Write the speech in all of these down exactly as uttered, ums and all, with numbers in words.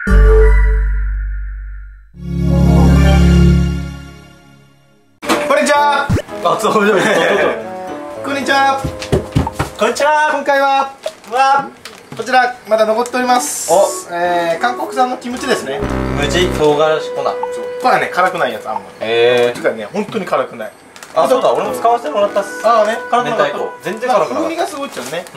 こんにちは。 あ、そう、 こんにちは。 こんにちは。 今回はわこちらまだ残っております。 お、 えー、韓国産のキムチですね。 無地唐辛子粉。 これはね、辛くないやつあんまり。 へえ。 てかね、本当に辛くない。 あ、そうか、俺も使わせてもらったっす。 ああね、辛くなかった。 全然辛くなかった。 風味がすごいっちゃうね。 うん。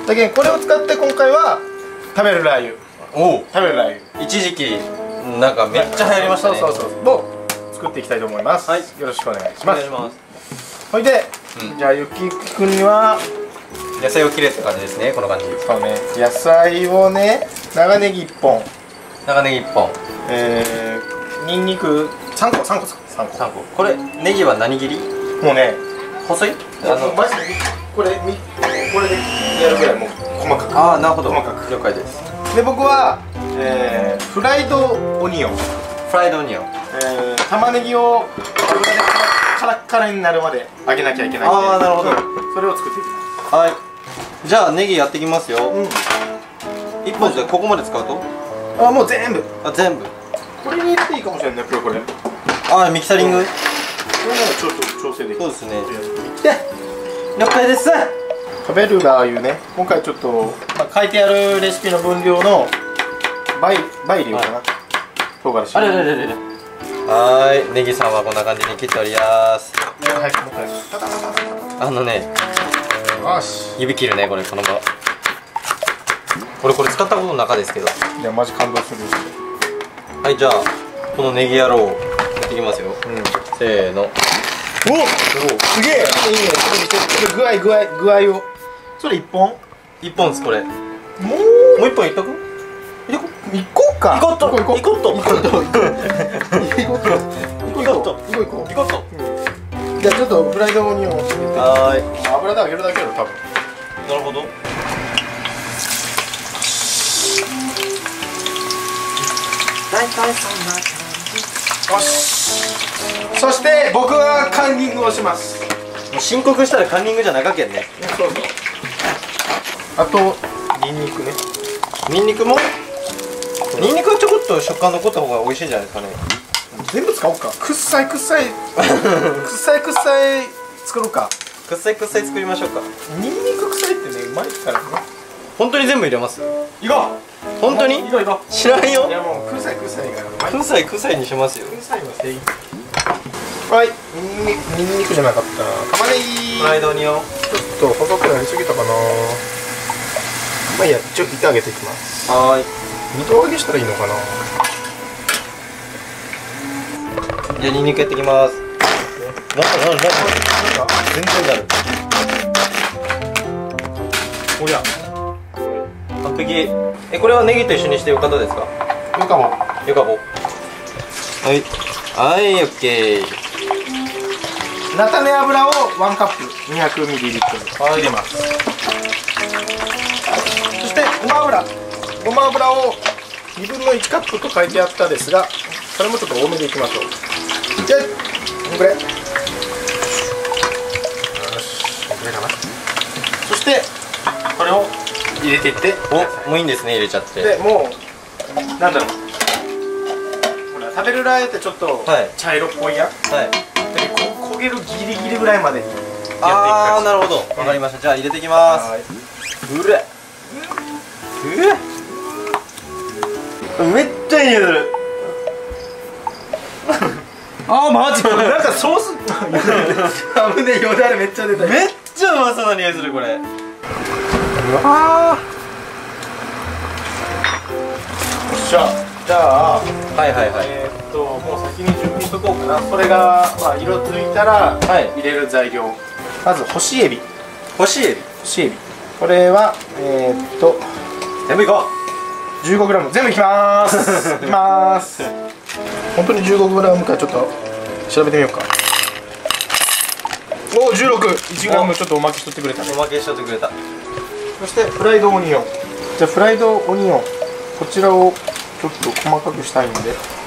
だけどこれを使って今回は食べるラー油。 おお。 食べるラー油。 一時期なんかめっちゃ流行りましたね。 そうそうそう。を作っていきたいと思います。 はい。 よろしくお願いしおます。 願いします。 ほいで、じゃあゆきくんには野菜を切れって感じですね、この感じ。 そうね、野菜をね、長ネギいっぽん、 長ネギいっぽん、 えー、にんにくさんこ、さんこさんこ、 さんこ。これネギは何切り？ もうね、 細い？ あのマジでこれみこれでやるぐらいもう細かく。 ああ、なるほど。 細かく。 了解です。 で僕は、えー、フライドオニオン、 フライドオニオン。 えー、玉ねぎを油でカラッカラになるまで揚げなきゃいけないんで。 ああ、なるほど。 それを作っていきます。 はい。じゃあネギやっていきますよ。 うん。 一本でここまで使うと？ あ、もう全部。 あ、全部。 これに入れていいかもしれないね、これこれ。こあ、ミキサリング。 れならちょっと調整できる。 そうですね。了解です。 食べるラー油ね、今回ちょっと、まあ、書いてあるレシピの分量の倍倍量かな、はい、唐辛子。 あれれれれれ。はーい、ネギさんはこんな感じに切っております。 はい、もう一回タタタタタタ。 あのね、 よし、 指切るね、これこのまま。俺これ使ったことの中ですけど。 いやマジ感動する。 はい、じゃあこのネギ野郎やっていきますよ。 うん、 せーの。 おお、すげえいいね。ちょっと具合具合具合を。それ一本一本ですこれ。ももうう一本いっとく？ いこ行こうか。 行こっと行こう行こっと行こうと行こうと行こうと行こうと行こう行こっと。 じゃあちょっとフライドオニオンを入れて。 はーい。 油で揚げるだけやろ多分。 なるほど。大体そんな感じ。 よし。そして僕はカンニングをします。 もう申告したらカンニングじゃなかけんね。 そうそう。あとニンニクね。 ニンニクも？ニンニクはちょこっと食感残った方が美味しいんじゃないですかね。 全部使おうか。くっさいくっさいくっさいくっさい作ろうか。 くっさいくっさい作りましょうか。 ニンニクくさいってね、うまいからね。 本当に全部入れます？ いこう。 本当に？ いこういこう。 知らんよ。 いやもうくっさいくっさいからうまい。 くっさいくっさいにしますよ。 くっさいは正義。はい、ニンニクニンニクじゃなかった。玉ねぎ。 フライドオニオン。 ちょっと細くなりすぎたかな。まあいいや、ちょっと炒揚げていきます。 はーい。 二度揚げしたらいいのかな。 じゃあニンニクやっていきます。なななななんか全然なる。 おや。 完璧。え、これはネギと一緒にしてよかったですか？ よかも。 よかぼ。はい。はい、オッケー。 菜種油をワンカップにひゃくミリリットル入れます。そしてごま油。ごま油をにぶんのいちカップと書いてあったですが、それもちょっと多めでいきましょう。じゃあこんぐらい。よし、こんぐらいかな。そしてこれを入れていって、 お、もういいんですね、入れちゃって。 でもうなんだろう、ほら食べるラー油ってちょっと茶色っぽいやん。 はい。 でこ焦げるギリギリぐらいまでやっていく感じ。 ああ、なるほど。わかりました。じゃあ入れていきます。うれ。うれ。めっちゃいい匂いする。あーマジか。 なんかソースあぶねえよだれめっちゃ出た。 めっちゃうまそうな匂いするこれ。 うわー。よっしゃ。じゃあはいはいはい。 えーっともう先に準備しとこうかな。それがまあ色ついたら入れる材料、まず干しエビ。 干しエビ。 干しエビ、これはえーっと全部いこう じゅうごグラム 全部いきまーす。いきまーす。本当に じゅうごグラム かちょっと調べてみようか。おお、じゅうろく、いちグラム ちょっとおまけしとってくれたね。 おまけしとってくれた。 そしてフライドオニオン。じゃあフライドオニオン、こちらをちょっと細かくしたいんで、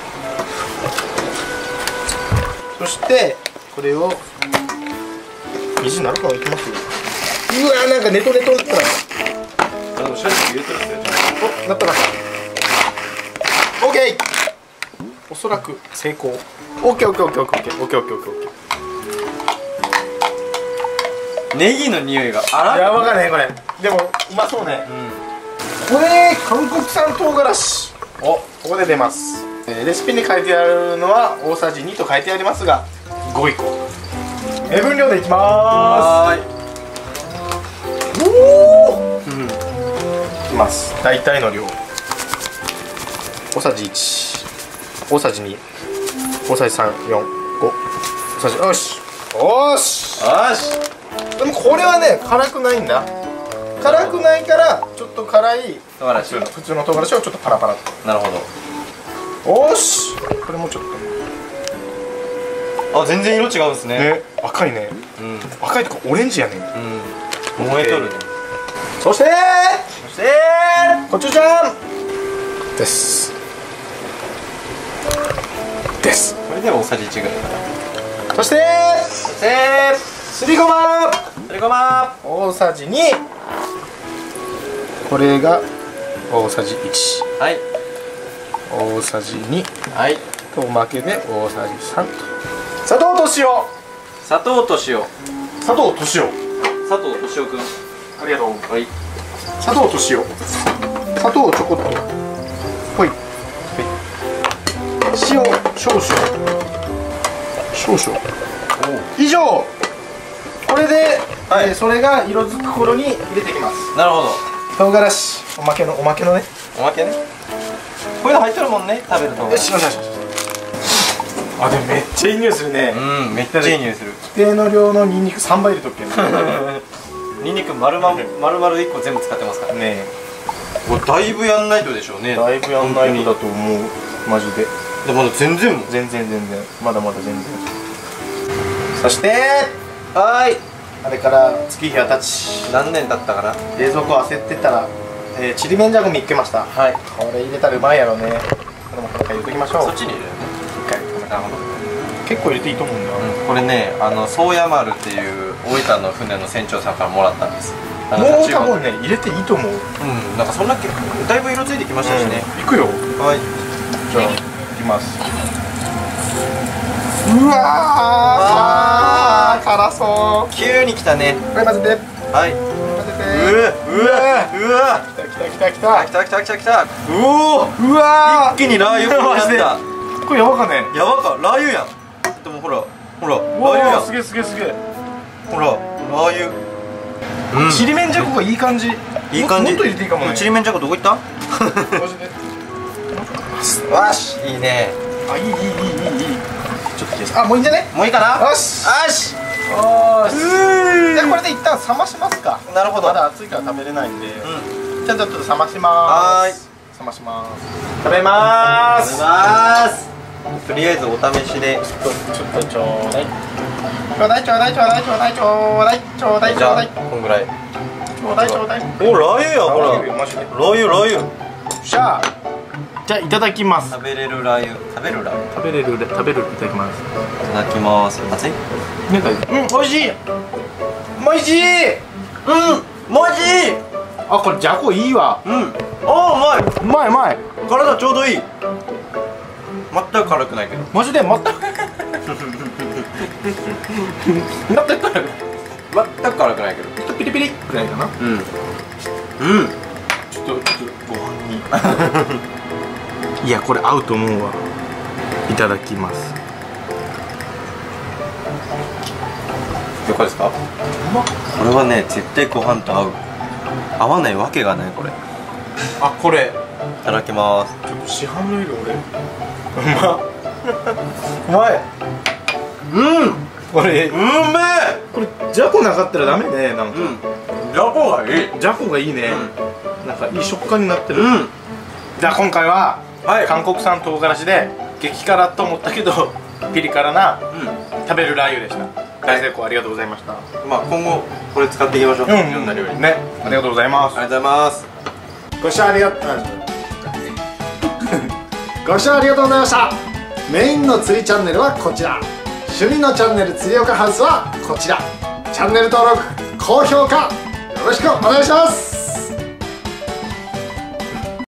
そしてこれを水になるかな、いきますよ。うわー、なんかネトネトだったら、 あの正直言うとるっすよ。 お、なったな。 そらく成功。オッケーオッケーオッケーオッケーオッケーオッケーオッケーオッケーオッケー。 ネギの匂いがあら。 やばかねこれ。でもうまそうね。 うん。 これ韓国産唐辛子。お、ここで出ます。えー、レシピに書いてあるのは大さじにと書いてありますが、ごいこ。え分量でいきまはーい。 ーす。おお。うん。いきます。大体の量。大さじいち、大さじに、大さじさん、よん、ご、大さじ、よし、よし。 よし。 でもこれはね辛くないんだ。辛くないからちょっと辛い唐辛子。 普通の唐辛子をちょっとパラパラっと。 なるほよーし、これもうちょっど。あ、全然色違うんですね。 とね、赤いね。 うん。 赤いとかオレンジやね。 うん。燃えとるね。 そしてそしてコチュジャンですですこれで大さじいちぐらいかな。 そしてそしてすりごますりごま大さじに、これが大さじいち、 はい。 大さじにはい。 とおまけで大さじさんと、砂糖と塩、 砂糖と塩。 砂糖と塩、 佐藤敏夫くん。 ありがとう。 はい。 砂糖と塩、砂糖をちょこっとほい、はい、塩少々少々以上。これで、 はい、 えー、それが色づく頃に入れていきます。 なるほど。 唐辛子、おまけのおまけのね、 おまけね。こういうの入ってるもんね、食べると。 よしよしよし。あ、でもめっちゃいい匂いするね。 うん、めっちゃいい匂いする。 規定の量のニンニクさんばい入れとくけどニンニク丸々丸々いっこ全部使ってますからね。 ねこれだいぶやんないとでしょうね。 え、だいぶやんないとだと思う、マジで。 でもまだ全然も全然全然まだまだ全然。そしてはーい。 あれから月日が経ち、 何年経ったかな。 冷蔵庫焦ってたら、えー、ちりめんじゃこ見っけました。 はい。 これ入れたらうまいやろね。これもこれから入れときましょう。 そっちに入れるね。 一回。 なるほど。 結構入れていいと思うんだ。 これね、あの宗谷丸っていう大分の船の船長さんからもらったんです。あのもうタチウオ多分ね入れていいと思う。 うん、なんかそんなけだいぶ色ついてきましたしね。 いくよ。 はい。 じゃあいきます。うわあ、辛そう。 急に来たね。 これ混ぜて。 はい。 混ぜて。 うわうわ来た来た来た来た来た来た来た来た。うおー、 うわ一気にラー油マジで。 やっこれやばかね。 た。やばか、ラー油やん。でもほらほらラー油やん。 すげえすげえすげえ。 ほらラー油。うん。 ちりめんじゃこがいい感じ。 いい感じ。 もっと入れていいかもね。 ちりめんじゃこどこ行った？ マジで。 わし、いいね。 あ、いいいいいいいいい。ちょっといいです。あ、もういいんじゃね。 もういいかな。 よしよし。 よし。じゃあこれで一旦冷ましますか。 なるほど。 まだ熱いから食べれないんで。 うん。 じゃあちょっと冷ましまはーい。 す。冷まします。食べまーす。 食べまーす。とりあえずお試しで。 ちょっとちょっとちょうだい。ちょうだいちょうだいちょうだいちょうだいちょうだいちょうだいちょうだい。 こんぐらい。 ちょうだいちょうだい。 お、ラー油やほら。 ラー油マジで。 ラー油ラー油。 じゃあじゃあいただきます。 食べれるラー油。食べるラー油。 食べれる食べるいただきます。 いただきます。熱い？ ね、うん、美味しい。美味しい。 うん、マジ？ あ、これじゃこいいわ。 うん。あ、うまい。 うまいうまい。 体ちょうどいい。全く辛くないけど。 マジで全く全く辛くない。 全く辛くないけど。 ちょっとピリピリくらいかな。 うん。うん。 ちょっとちょっとご飯に。いや、これ合うと思うわ。いただきます。 どこですか？これはね、絶対ご飯と合う。合わないわけがないこれ。 あ、これ。 いただきます。 ちょっと市販の色俺。うま。うまい。うん。これ。 うめえ。 これじゃこなかったらダメね、なんか。 うん。じゃこがいい。 じゃこがいいね。なんかいい食感になってる。 うん。 じゃあ今回は、 はい、 韓国産唐辛子で激辛と思ったけどピリ辛な、うん、食べるラー油でした。大成功ありがとうございました。 まあ今後これ使っていきましょう。 うん、 いろんな料理ね。ありがとうございます。 ありがとうございます。 ご視聴ありがとうご視聴ありがとうございました。メインの釣りチャンネルはこちら、趣味のチャンネル釣り岡ハウスはこちら。チャンネル登録高評価よろしくお願いします。